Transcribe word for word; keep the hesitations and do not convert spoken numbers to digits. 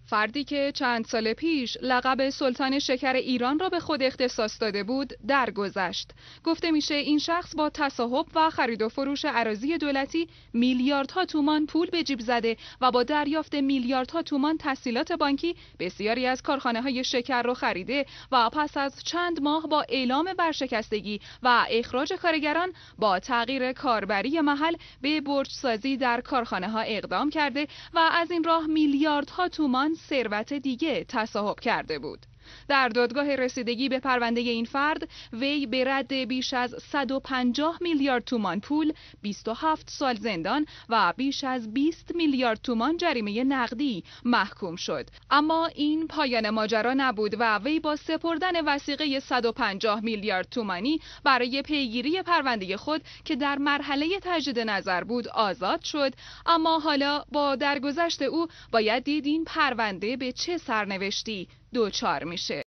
فردی که چند سال پیش لقب سلطان شکر ایران را به خود اختصاص داده بود، درگذشت. گفته میشه این شخص با تصاحب و خرید و فروش اراضی دولتی میلیاردها تومان پول به جیب زده و با دریافت میلیاردها تومان تسهیلات بانکی بسیاری از کارخانه‌های شکر را خریده و پس از چند ماه با اعلام ورشکستگی و اخراج کارگران با تغییر کاربری محل به برج‌سازی در کارخانه‌ها اقدام کرده و از این راه میلیاردها تومان ثروت دیگه تصاحب کرده بود. در دادگاه رسیدگی به پرونده این فرد، وی به رد بیش از صد و پنجاه میلیارد تومان پول، بیست و هفت سال زندان و بیش از بیست میلیارد تومان جریمه نقدی محکوم شد. اما این پایان ماجرا نبود و وی با سپردن وثیقه صد و پنجاه میلیارد تومانی برای پیگیری پرونده خود که در مرحله تجدید نظر بود آزاد شد. اما حالا با درگذشت او باید دید این پرونده به چه سرنوشتی دچار میشه.